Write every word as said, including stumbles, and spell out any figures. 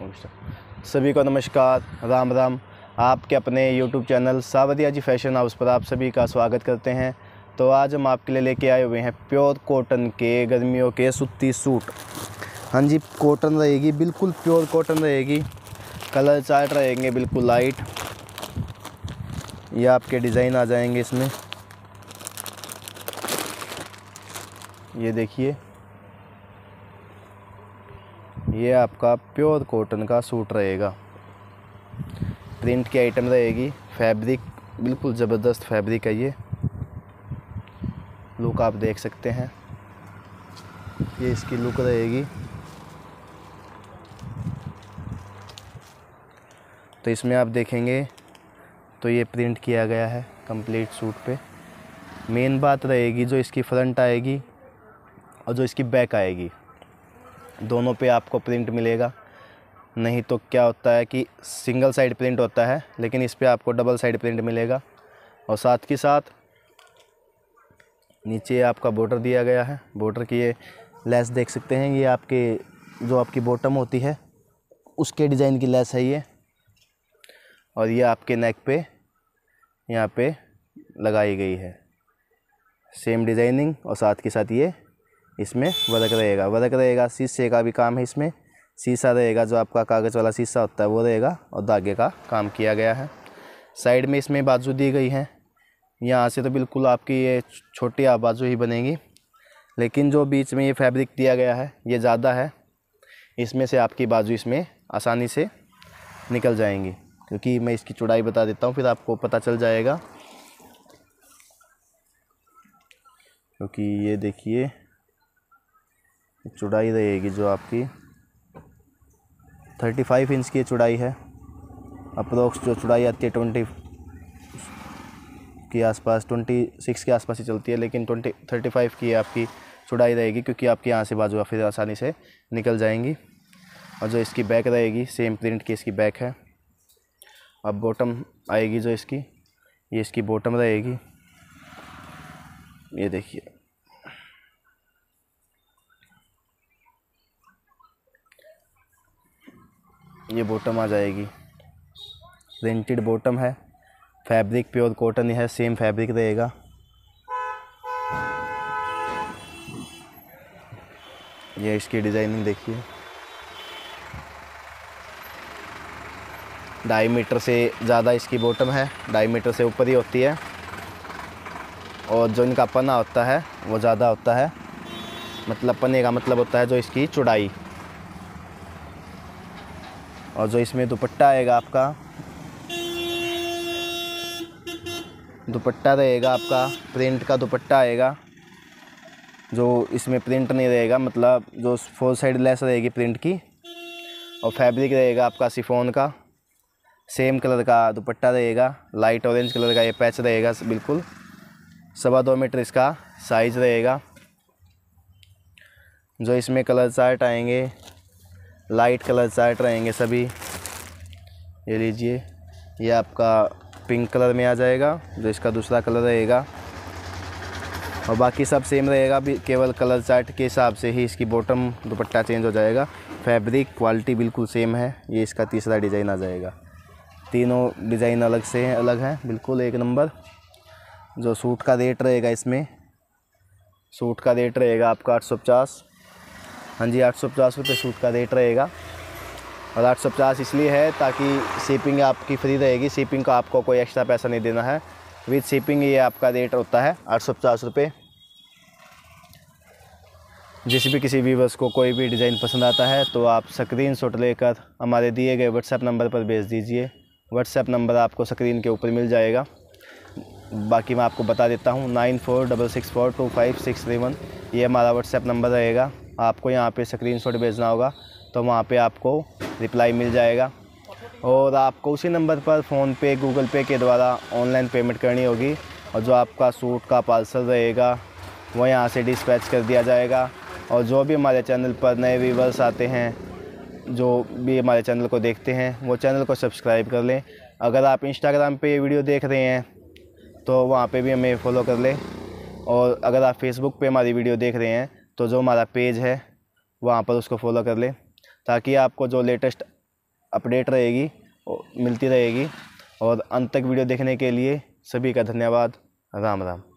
सभी को नमस्कार, राम राम। आपके अपने यूट्यूब चैनल सावरिया जी फैशन हाउस पर आप सभी का स्वागत करते हैं। तो आज हम आपके लिए लेके आए हुए हैं प्योर कॉटन के गर्मियों के सूती सूट। हाँ जी, कॉटन रहेगी, बिल्कुल प्योर कॉटन रहेगी। कलर चार्ट रहेंगे बिल्कुल लाइट। ये आपके डिज़ाइन आ जाएंगे इसमें। ये देखिए, ये आपका प्योर कॉटन का सूट रहेगा। प्रिंट की आइटम रहेगी। फैब्रिक बिल्कुल ज़बरदस्त फैब्रिक है। ये लुक आप देख सकते हैं, ये इसकी लुक रहेगी। तो इसमें आप देखेंगे तो ये प्रिंट किया गया है कंप्लीट सूट पे। मेन बात रहेगी जो इसकी फ्रंट आएगी और जो इसकी बैक आएगी, दोनों पे आपको प्रिंट मिलेगा। नहीं तो क्या होता है कि सिंगल साइड प्रिंट होता है, लेकिन इस पे आपको डबल साइड प्रिंट मिलेगा। और साथ के साथ नीचे आपका बॉर्डर दिया गया है। बॉर्डर की ये लेस देख सकते हैं, ये आपके जो आपकी बॉटम होती है उसके डिज़ाइन की लेस है ये। और ये आपके नेक पे यहाँ पे लगाई गई है सेम डिज़ाइनिंग। और साथ के साथ ये इसमें वर्क रहेगा। वर्क रहेगा, शीशे का भी काम है इसमें। शीशा रहेगा, जो आपका कागज़ वाला शीशा होता है वो रहेगा, और धागे का काम किया गया है। साइड में इसमें बाजू दी गई है। यहाँ से तो बिल्कुल आपकी ये छोटी आप बाजू ही बनेगी, लेकिन जो बीच में ये फैब्रिक दिया गया है ये ज़्यादा है। इसमें से आपकी बाजू इसमें आसानी से निकल जाएंगी, क्योंकि मैं इसकी चौड़ाई बता देता हूँ, फिर आपको पता चल जाएगा। क्योंकि ये देखिए, चौड़ाई रहेगी जो आपकी पैंतीस इंच की चौड़ाई है। अप्रोक्स जो चौड़ाई आती है ट्वेंटी के आसपास, छब्बीस के आसपास ही चलती है, लेकिन ट्वेंटी पैंतीस की आपकी चौड़ाई रहेगी, क्योंकि आपके यहाँ से बाजू फिर आसानी से निकल जाएंगी। और जो इसकी बैक रहेगी, सेम प्रिंट की इसकी बैक है। अब बॉटम आएगी जो इसकी, ये इसकी बॉटम रहेगी। ये देखिए, ये बॉटम आ जाएगी। प्रिंटेड बॉटम है, फैब्रिक प्योर कॉटन है, सेम फैब्रिक रहेगा। ये इसकी डिज़ाइनिंग देखिए। ढाई मीटर से ज़्यादा इसकी बॉटम है, ढाई मीटर से ऊपर ही होती है। और जो इनका पन्ना होता है वो ज़्यादा होता है। मतलब पन्ने का मतलब होता है जो इसकी चौड़ाई। और जो इसमें दुपट्टा आएगा आपका, दुपट्टा रहेगा आपका प्रिंट का दुपट्टा आएगा। जो इसमें प्रिंट नहीं रहेगा, मतलब जो फोर साइड लेस रहेगी प्रिंट की। और फैब्रिक रहेगा आपका शिफॉन का। सेम कलर का दुपट्टा रहेगा, लाइट ऑरेंज कलर का ये पैच रहेगा बिल्कुल। सवा दो मीटर इसका साइज़ रहेगा। जो इसमें कलर चार्ट आएंगे, लाइट कलर चार्ट रहेंगे सभी। ये लीजिए, ये आपका पिंक कलर में आ जाएगा, जो इसका दूसरा कलर रहेगा। और बाकी सब सेम रहेगा, भी केवल कलर चार्ट के हिसाब से ही इसकी बॉटम दुपट्टा चेंज हो जाएगा। फैब्रिक क्वालिटी बिल्कुल सेम है। ये इसका तीसरा डिज़ाइन आ जाएगा। तीनों डिज़ाइन अलग से हैं, अलग हैं बिल्कुल एक नंबर। जो सूट का रेट रहेगा इसमें, सूट का रेट रहेगा आपका आठ सौ पचास। हाँ जी, आठ सौ पचास रुपये सूट का रेट रहेगा। और आठ सौ पचास इसलिए है ताकि शिपिंग आपकी फ्री रहेगी। शिपिंग का आपको कोई एक्स्ट्रा पैसा नहीं देना है। विद शिपिंग ये आपका रेट होता है आठ सौ पचास रुपये। जिस भी किसी व्यूअर्स को कोई भी डिज़ाइन पसंद आता है तो आप स्क्रीनशॉट लेकर हमारे दिए गए व्हाट्सएप नंबर पर भेज दीजिए। व्हाट्सएप नंबर आपको स्क्रीन के ऊपर मिल जाएगा। बाकी मैं आपको बता देता हूँ, nine four double six four two five six three one ये हमारा व्हाट्सएप नंबर रहेगा। आपको यहाँ पे स्क्रीनशॉट भेजना होगा तो वहाँ पे आपको रिप्लाई मिल जाएगा। और आपको उसी नंबर पर फ़ोन पे, गूगल पे के द्वारा ऑनलाइन पेमेंट करनी होगी। और जो आपका सूट का पार्सल रहेगा वो यहाँ से डिस्पैच कर दिया जाएगा। और जो भी हमारे चैनल पर नए व्यूअर्स आते हैं, जो भी हमारे चैनल को देखते हैं, वो चैनल को सब्सक्राइब कर लें। अगर आप इंस्टाग्राम पे ये वीडियो देख रहे हैं तो वहाँ पे भी हमें फॉलो कर लें। और अगर आप फेसबुक पे हमारी वीडियो देख रहे हैं तो जो हमारा पेज है वहाँ पर उसको फॉलो कर लें, ताकि आपको जो लेटेस्ट अपडेट रहेगी, मिलती रहेगी। और अंत तक वीडियो देखने के लिए सभी का धन्यवाद। राम राम।